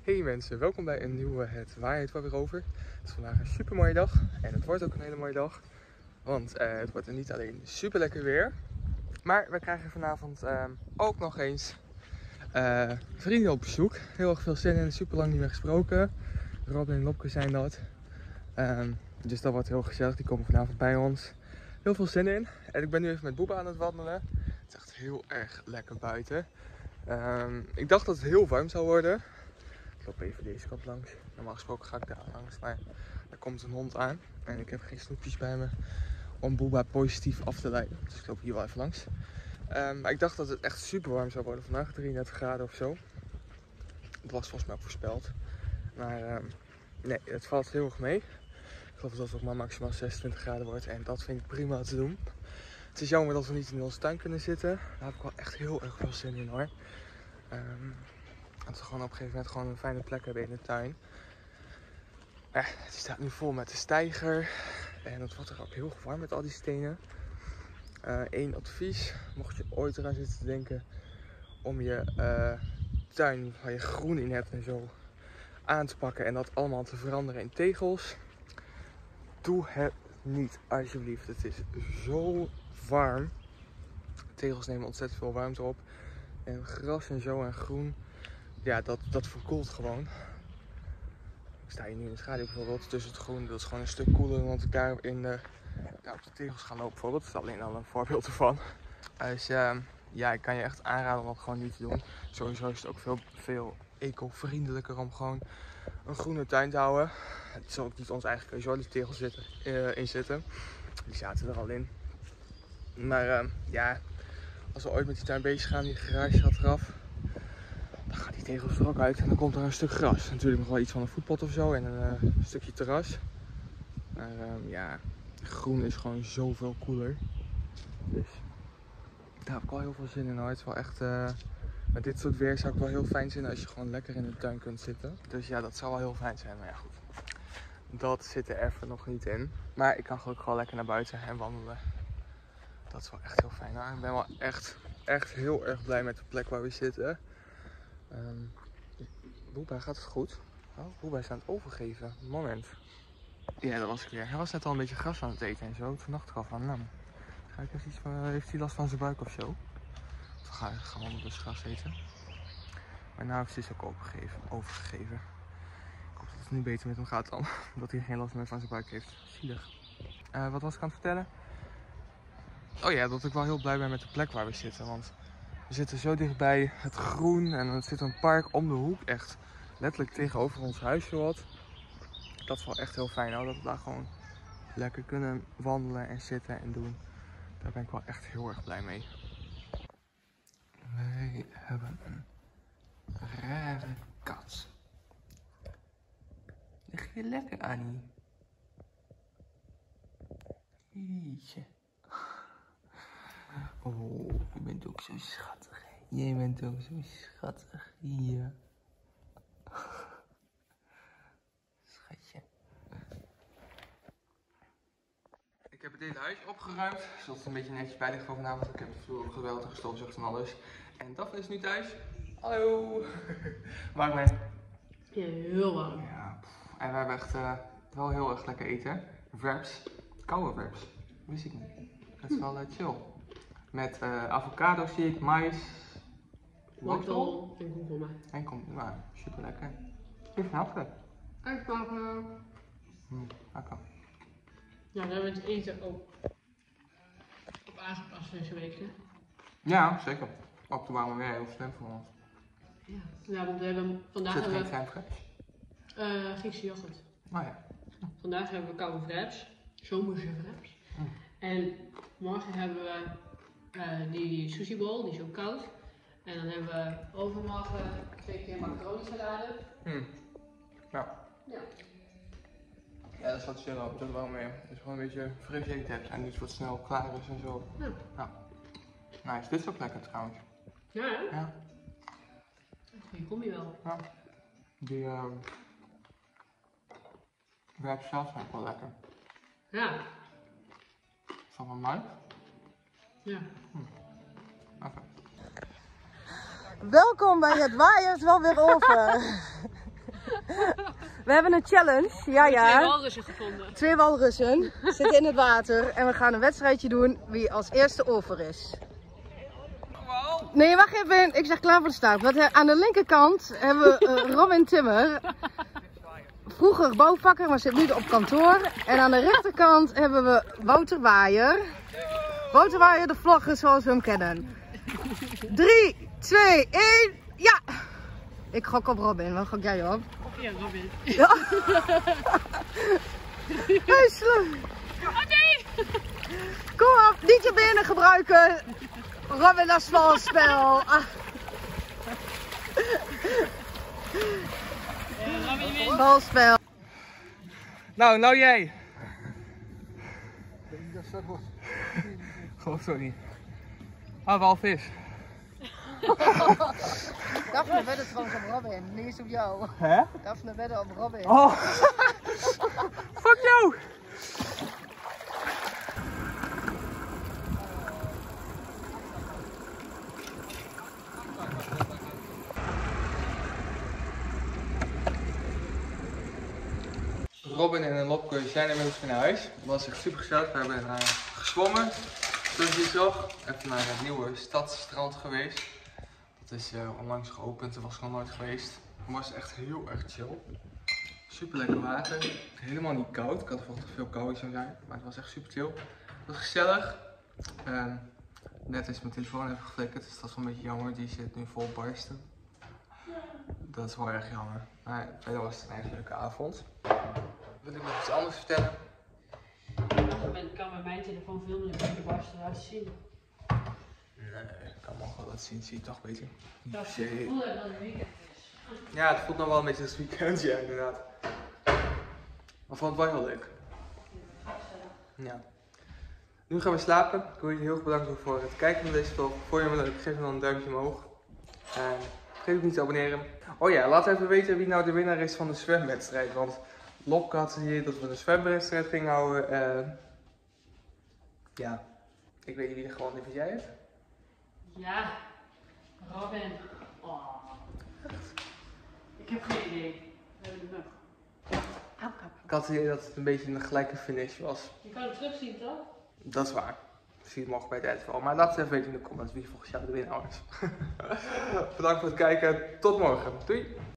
Hey mensen, welkom bij een nieuwe Het Waait wel weer over. Het is vandaag een super mooie dag en het wordt ook een hele mooie dag. Want het wordt er niet alleen super lekker weer, maar we krijgen vanavond ook nog eens vrienden op bezoek. Heel erg veel zin in, super lang niet meer gesproken. Robin en Lopke zijn dat. Dus dat wordt heel gezellig, die komen vanavond bij ons. Heel veel zin in. En ik ben nu even met Boeba aan het wandelen. Het is echt heel erg lekker buiten. Ik dacht dat het heel warm zou worden. Ik loop even deze kant langs. Normaal gesproken ga ik daar langs, maar er komt een hond aan. En ik heb geen snoepjes bij me om Boeba positief af te leiden. Dus ik loop hier wel even langs. Maar ik dacht dat het echt super warm zou worden vandaag, 33 graden of zo. Het was volgens mij ook voorspeld. Maar nee, het valt heel erg mee. Ik geloof dat het ook maar maximaal 26 graden wordt en dat vind ik prima te doen. Het is jammer dat we niet in onze tuin kunnen zitten. Daar heb ik wel echt heel erg veel zin in hoor. Dat we gewoon op een gegeven moment gewoon een fijne plek hebben in de tuin. Het staat nu vol met de steiger. En het wordt er ook heel warm met al die stenen. Eén advies, mocht je ooit eraan zitten te denken om je tuin waar je groen in hebt en zo aan te pakken en dat allemaal te veranderen in tegels. Doe het niet, alsjeblieft. Het is zo warm. Tegels nemen ontzettend veel warmte op. En gras en zo en groen, ja, dat verkoelt gewoon. Ik sta hier nu in de schaduw bijvoorbeeld tussen het groen. Dat is gewoon een stuk koeler dan ik daar op de tegels ga lopen bijvoorbeeld. Dat is alleen al een voorbeeld ervan. Dus ja, ik kan je echt aanraden om dat gewoon niet te doen. Sowieso is het ook veel eco-vriendelijker om gewoon een groene tuin te houden. Het is ook niet onze eigen keuze hoor, die tegels in zitten. Die zaten er al in. Maar ja, als we ooit met die tuin bezig gaan, die garage gaat eraf. Dan gaan die tegels er ook uit en dan komt er een stuk gras. Natuurlijk nog wel iets van een voetpad of zo en een stukje terras. Maar ja, groen is gewoon zoveel cooler. Dus daar heb ik wel heel veel zin in hoor. Het is wel echt, met dit soort weer zou ik wel heel fijn vinden als je gewoon lekker in de tuin kunt zitten. Dus ja, dat zou wel heel fijn zijn. Maar ja goed, dat zit er even nog niet in. Maar ik kan gelukkig gewoon lekker naar buiten en wandelen. Dat is wel echt heel fijn hoor. Ik ben wel echt heel erg blij met de plek waar we zitten. Boeba, gaat het goed? Oh, Boeba is aan het overgeven. Moment. Ja, dat was ik weer. Hij was net al een beetje gras aan het eten en zo. Toen dacht ik al van, nou, heeft hij last van zijn buik of zo? Toen ga ik gewoon dus gras eten. Maar nou heeft hij dus ook overgegeven. Ik hoop dat het nu beter met hem gaat dan. Dat hij geen last meer van zijn buik heeft. Zielig. Wat was ik aan het vertellen? Oh ja, dat ik wel heel blij ben met de plek waar we zitten. Want we zitten zo dichtbij het groen en er zit een park om de hoek. Echt letterlijk tegenover ons huis zowat. Dat is wel echt heel fijn hoor, dat we daar gewoon lekker kunnen wandelen en zitten en doen. Daar ben ik wel echt heel erg blij mee. Wij hebben een rare kat. Lig je lekker, Annie? Jeetje. Oh, je bent ook zo schattig. Jij bent ook zo schattig hier. Schatje. Ik heb het hele huis opgeruimd, zodat het een beetje netjes bij ligt voor vanavond. Ik heb de vloer opgeweld en gestofzuigd en alles. En Daphne is nu thuis. Hallo! Warm mee? Ja, heel warm. Ja, en we hebben echt wel heel erg lekker eten. Wraps, koude wraps. Wist ik niet. Het is wel chill. Met avocado zie ik, mais, wortel en komkommer. En komkommer, super lekker. Even helpen. Uitpakken. Lekker. Ja, daar hebben we het eten ook op aangepast deze week, hè? Ja, zeker. Ook toen waren we weer heel slim voor ons. Ja, want we hebben vandaag Zit er geen crème fraîche? Griekse yoghurt. Oh ja. Vandaag hebben we koude wraps, zomerse wraps. En morgen hebben we die sushi bowl, die is ook koud. En dan hebben we overmorgen 2 keer macaroni salade. Ja. Ja, dat is wat chill op, dat wel meer. Het is gewoon een beetje fris eten hebt en iets wat snel klaar is en zo. Ja. Nice, dit is ook lekker trouwens. Ja, hè? Ja. Die kom je wel. Ja. Die wraps zelf zijn ook wel lekker. Ja. Is dat wel mooi? Ja. Oké. Welkom bij Het Waait wel weer over. We hebben een challenge. Ja, Twee ja. walrussen gevonden. 2 walrussen zitten in het water en we gaan een wedstrijdje doen wie als eerste over is. Nee, wacht even. Ik zeg klaar voor de start. Want aan de linkerkant hebben we Robin Timmer. Vroeger bouwvakker, maar zit nu op kantoor. En aan de rechterkant hebben we Wouter Waaier. Wouter Waaier, de vlogger zoals we hem kennen. 3, 2, 1, ja! Ik gok op Robin. Wat gok jij op? Ja, Robin. Ja. Hey, Oh nee! kom op, niet je benen gebruiken. Robin, dat is vals spel. Ah. Robin wint. Vals spel. Nou jij. Oh, sorry. Ah, walvis. Daphne wedde trouwens op Robin, niet eens op jou. Hè? Daphne wedde op Robin. Oh. Fuck jou. Robin en Lopke zijn inmiddels weer naar huis. Het was echt super gezellig. We hebben gezwommen. Zoals je zag. Even naar het nieuwe stadsstrand geweest. Dat is onlangs geopend. Dat was gewoon nooit geweest. Het was echt heel erg chill. Super lekker water. Helemaal niet koud. Ik had verwacht dat het veel kouder zou zijn. Maar het was echt super chill. Het was gezellig. Net is mijn telefoon even geflikkerd. Dus dat is wel een beetje jammer. Die zit nu vol barsten. Dat is wel erg jammer. Maar verder was het een echt leuke avond. Wil ik nog iets anders vertellen? Ik kan met mijn telefoon filmen, dus ik kan de barsten laten zien. Nee, ik kan hem wel laten zien. Zie je toch beter. Niet Dat per is het se. gevoel dat het weekend is. Ja, het voelt nog wel een beetje als weekend, ja, inderdaad. Maar vond het wel heel leuk. Ja. Nu gaan we slapen. Ik wil jullie heel erg bedanken voor het kijken naar deze vlog. Vond je hem leuk? Geef me dan een duimpje omhoog. En vergeet ook niet te abonneren. Oh ja, laat even weten wie nou de winnaar is van de zwemwedstrijd. Want Lopke had hier dat we een zwemwedstrijd gingen houden. Ja, ik weet niet wie er gewoon heeft. Jij het? Ja, Robin. Oh. Ik heb geen idee. We hebben de mug. Ik had het idee dat het een beetje een gelijke finish was. Je kan het terugzien, toch? Dat is waar. Zie je morgen bij het uitval. Maar laat het even weten in de comments wie volgens jou de winnaar is. Bedankt voor het kijken. Tot morgen. Doei!